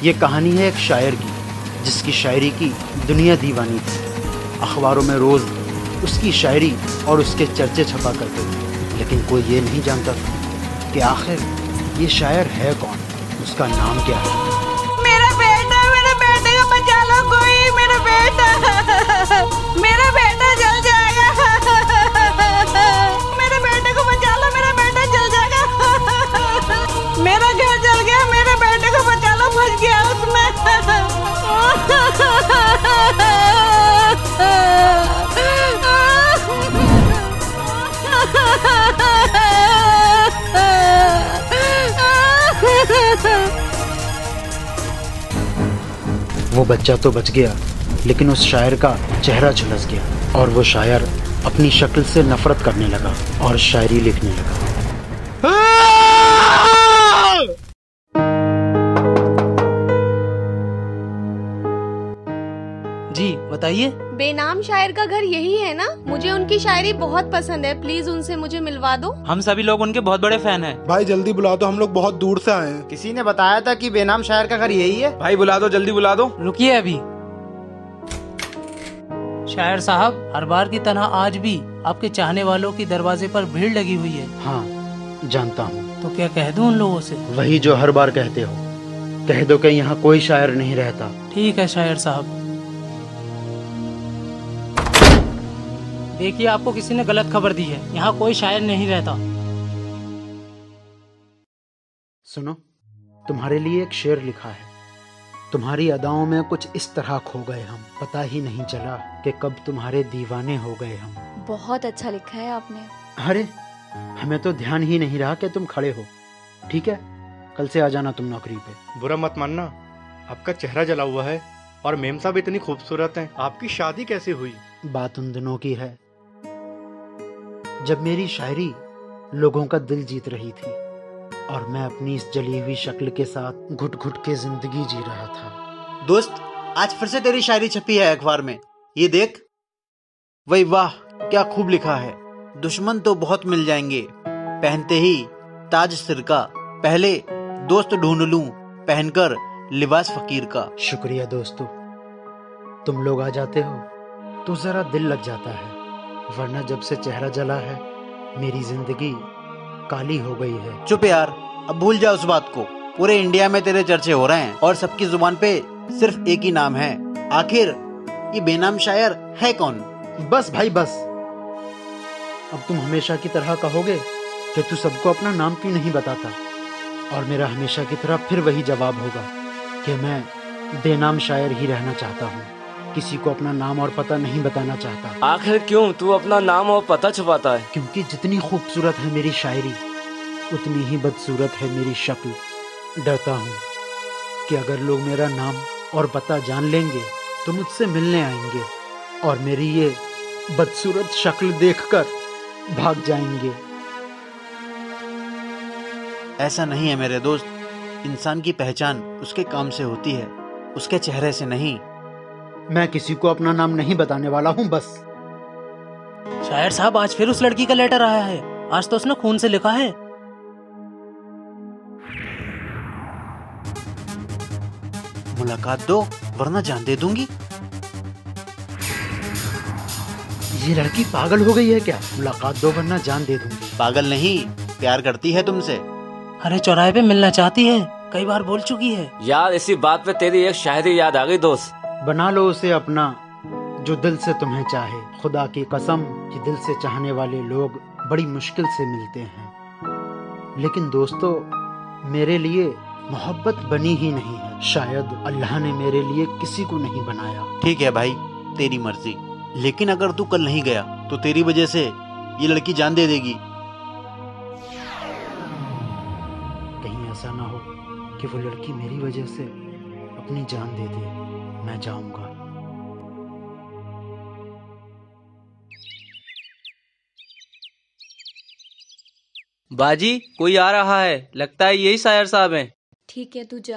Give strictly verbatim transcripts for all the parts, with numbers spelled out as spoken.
ये कहानी है एक शायर की, जिसकी शायरी की दुनिया दीवानी थी। अखबारों में रोज़ उसकी शायरी और उसके चर्चे छपा करते थे, लेकिन कोई ये नहीं जानता था कि आखिर ये शायर है कौन, उसका नाम क्या है। मेरा बेटा, मेरे बेटे को बचा लो कोई, मेरा बेटा, मेरा बेटा जल जाएगा, मेरे बेटे को बचा लो, मेरा बेटा जल जाएगा, मेरा घर जल गया, मेरे बेटे को बचा लो, फंस गया उसमें। वो बच्चा तो बच गया, लेकिन उस शायर का चेहरा झुलस गया और वो शायर अपनी शक्ल से नफरत करने लगा और शायरी लिखने लगा। जी बताइए। बेनाम शायर का घर यही है ना? मुझे उनकी शायरी बहुत पसंद है, प्लीज उनसे मुझे मिलवा दो। हम सभी लोग उनके बहुत बड़े फैन हैं। भाई जल्दी बुला दो, हम लोग बहुत दूर से आए हैं। किसी ने बताया था कि बेनाम शायर का घर यही है। भाई बुला दो, जल्दी बुला दो। रुकिए अभी। शायर साहब, हर बार की तरह आज भी आपके चाहने वालों की दरवाजे पर भीड़ लगी हुई है। हाँ जानता हूँ। तो क्या कह दूं उन लोगों से? वही जो हर बार कहते हो, कह दो कि यहाँ कोई शायर नहीं रहता। ठीक है शायर साहब। देखिए, आपको किसी ने गलत खबर दी है, यहाँ कोई शायर नहीं रहता। सुनो, तुम्हारे लिए एक शेर लिखा है। तुम्हारी अदाओं में कुछ इस तरह खो गए हम, पता ही नहीं चला कि कब तुम्हारे दीवाने हो गए हम। बहुत अच्छा लिखा है आपने। अरे हमें तो ध्यान ही नहीं रहा कि तुम खड़े हो। ठीक है, कल से आ जाना तुम नौकरी पे। बुरा मत मानना, आपका चेहरा जला हुआ है और मेम साहब इतनी खूबसूरत हैं। आपकी शादी कैसे हुई? बात उन दिनों की है जब मेरी शायरी लोगों का दिल जीत रही थी और मैं अपनी इस जली हुई शक्ल के साथ घुट घुट के जिंदगी जी रहा था। दोस्त, आज फिर से तेरी शायरी छपी है अखबार में, ये देख। वही वाह, क्या खूब लिखा है। दुश्मन तो बहुत मिल जाएंगे, पहनते ही ताज सिर का, पहले दोस्त ढूंढ लूं पहनकर लिबास फकीर का। शुक्रिया दोस्तों, तुम लोग आ जाते हो तो जरा दिल लग जाता है, वरना जब से चेहरा जला है मेरी जिंदगी काली हो गई है। चुप यार, अब भूल जा उस बात को। पूरे इंडिया में तेरे चर्चे हो रहे हैं और सबकी जुबान पे सिर्फ एक ही नाम है। आखिर ये बेनाम शायर है कौन? बस भाई बस, अब तुम हमेशा की तरह कहोगे कि तू सबको अपना नाम क्यों नहीं बताता, और मेरा हमेशा की तरह फिर वही जवाब होगा कि मैं बेनाम शायर ही रहना चाहता हूँ, किसी को अपना नाम और पता नहीं बताना चाहता। आखिर क्यों तू अपना नाम और पता छुपाता है? क्योंकि जितनी खूबसूरत है मेरी शायरी, उतनी ही बदसूरत है मेरी शक्ल। डरता हूँ कि अगर लोग मेरा नाम और पता जान लेंगे तो मुझसे मिलने आएंगे और मेरी ये बदसूरत शक्ल देखकर भाग जाएंगे। ऐसा नहीं है मेरे दोस्त, इंसान की पहचान उसके काम से होती है, उसके चेहरे से नहीं। मैं किसी को अपना नाम नहीं बताने वाला हूँ बस। शायर साहब, आज फिर उस लड़की का लेटर आया है। आज तो उसने खून से लिखा है। मुलाकात दो वरना जान दे दूंगी। ये लड़की पागल हो गई है क्या? मुलाकात दो वरना जान दे दूंगी। पागल नहीं, प्यार करती है तुमसे। अरे चौराहे पे मिलना चाहती है, कई बार बोल चुकी है। यार इसी बात पे तेरी एक शायरी याद आ गई दोस्त। बना लो उसे अपना जो दिल से तुम्हें चाहे। खुदा की कसम कि दिल से चाहने वाले लोग बड़ी मुश्किल से मिलते हैं, लेकिन दोस्तों मेरे लिए मोहब्बत बनी ही नहीं है। शायद अल्लाह ने मेरे लिए किसी को नहीं बनाया। ठीक है भाई, तेरी मर्जी, लेकिन अगर तू कल नहीं गया तो तेरी वजह से ये लड़की जान दे देगी। कहीं ऐसा ना हो कि वो लड़की मेरी वजह से अपनी जान दे दे। मैं जाऊंगा। बाजी, कोई आ रहा है, लगता है यही शायर साहब हैं। ठीक है, तू जा।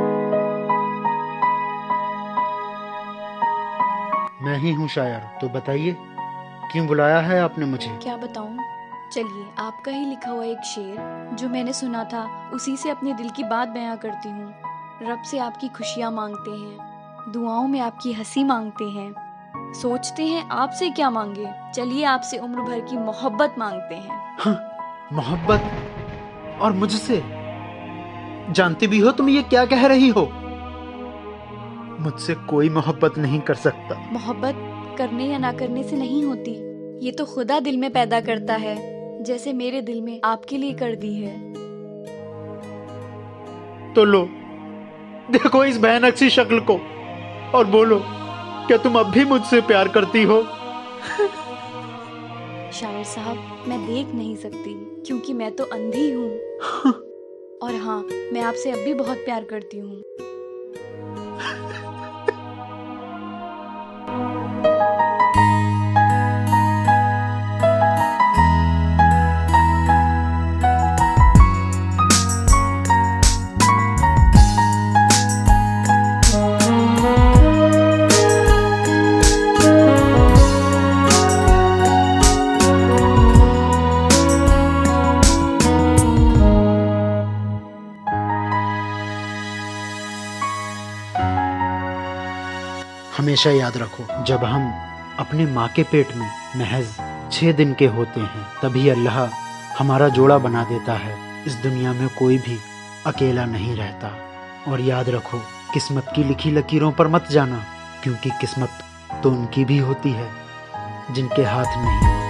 मैं ही हूँ शायर, तो बताइए क्यों बुलाया है आपने मुझे? क्या बताऊं? चलिए, आपका ही लिखा हुआ एक शेर जो मैंने सुना था, उसी से अपने दिल की बात बयां करती हूँ। रब से आपकी खुशियाँ मांगते हैं, दुआओं में आपकी हंसी मांगते हैं, सोचते हैं आपसे क्या मांगे। चलिए आपसे उम्र भर की मोहब्बत मांगते हैं। हाँ, मोहब्बत? और मुझसे? जानती भी हो तुम ये क्या कह रही हो? मुझसे कोई मोहब्बत नहीं कर सकता। मोहब्बत करने या ना करने से नहीं होती, ये तो खुदा दिल में पैदा करता है, जैसे मेरे दिल में आपके लिए कर दी है। तो लो, देखो इस भयानक सी शक्ल को और बोलो, क्या तुम अब भी मुझसे प्यार करती हो? शायर साहब, मैं देख नहीं सकती क्योंकि मैं तो अंधी हूँ। और हाँ, मैं आपसे अब भी बहुत प्यार करती हूँ। हमेशा याद रखो, जब हम अपने माँ के पेट में महज छह दिन के होते हैं, तभी अल्लाह हमारा जोड़ा बना देता है। इस दुनिया में कोई भी अकेला नहीं रहता। और याद रखो, किस्मत की लिखी लकीरों पर मत जाना, क्योंकि किस्मत तो उनकी भी होती है जिनके हाथ नहीं।